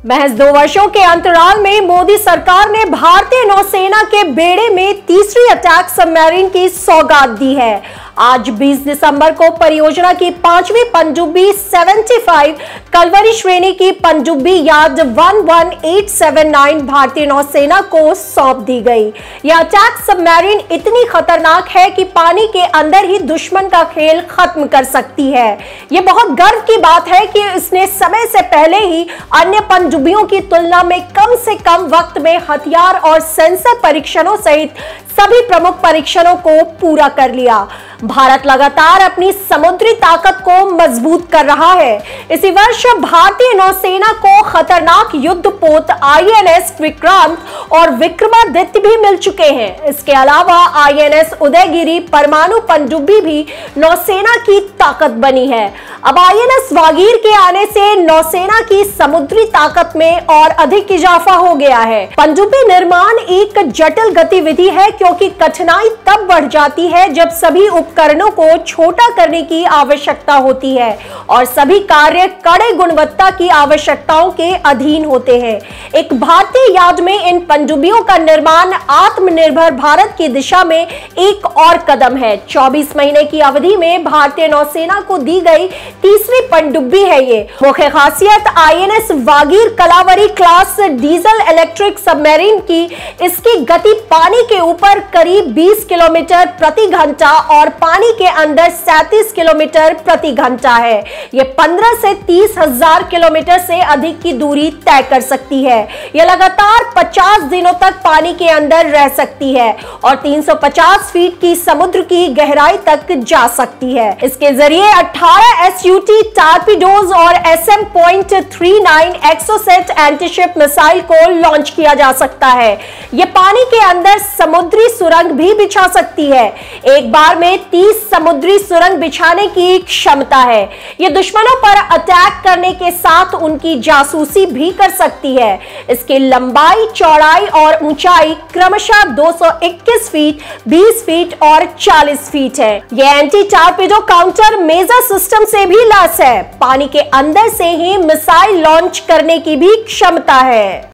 महज 2 वर्षों के अंतराल में मोदी सरकार ने भारतीय नौसेना के बेड़े में तीसरी अटैक सबमरीन की सौगात दी है। आज 20 दिसंबर को परियोजना की 5वीं पनडुब्बी 75 कलवरी श्रेणी की पनडुब्बी याद 11879 भारतीय नौसेना को सौंप दी गई। यह अटैक सबमरीन इतनी खतरनाक है कि पानी के अंदर ही दुश्मन का खेल खत्म कर सकती है। यह बहुत गर्व की बात है कि इसने समय से पहले ही अन्य पनडुब्बियों की तुलना में कम से कम वक्त में हथियार और सेंसर परीक्षणों सहित सभी प्रमुख परीक्षणों को पूरा कर लिया। भारत लगातार अपनी समुद्री ताकत को मजबूत कर रहा है। इसी वर्ष भारतीय नौसेना को खतरनाक युद्धपोत आईएनएस विक्रांत और विक्रमादित्य भी मिल चुके हैं। इसके अलावा आईएनएस उदयगिरी परमाणु पनडुब्बी भी नौसेना की ताकत बनी है। अब आईएनएस वागीर के आने से नौसेना की समुद्री ताकत में और अधिक इजाफा हो गया है। पनडुब्बी निर्माण एक जटिल गतिविधि है क्योंकि कठिनाई तब बढ़ जाती है जब सभी उपकरणों को छोटा करने की आवश्यकता होती है और सभी कार्य कड़े गुणवत्ता की आवश्यकताओं के अधीन होते हैं। एक भारतीय यार्ड में इन पनडुब्बियों का निर्माण आत्मनिर्भर भारत की दिशा में एक और कदम है। 24 महीने की अवधि में भारतीय नौसेना को दी गई तीसरी पनडुब्बी है ये। मुख्य खासियत INS Vagir Kalvari class diesel electric submarine की इसकी गति पानी के ऊपर करीब 20 किलोमीटर प्रति घंटा और पानी के अंदर 37 किलोमीटर प्रति घंटा है। यह 15 से 30 हजार किलोमीटर से अधिक की दूरी तय कर सकती है। यह लगातार 50 दिनों तक पानी के अंदर रह सकती है और 350 फीट की समुद्र की गहराई तक जा सकती है। इसके जरिए 18 एसयूटी टॉर्पीडोज और SM.39 एक्सोसेट एंटीशिप मिसाइल को लॉन्च किया जा सकता है। यह पानी के अंदर समुद्री सुरंग भी बिछा सकती है। एक बार में 30 समुद्री सुरंग बिछाने की क्षमता है। यह दुश्मनों पर अटैक करने के साथ उनकी जासूसी भी कर सकती है। इसकी लंबाई, चौड़ाई और ऊंचाई क्रमशः 221 फीट, 20 फीट और 40 फीट है। यह anti torpedo counter measure system से भी लैस है। पानी के अंदर से ही मिसाइल लॉन्च करने की भी क्षमता है।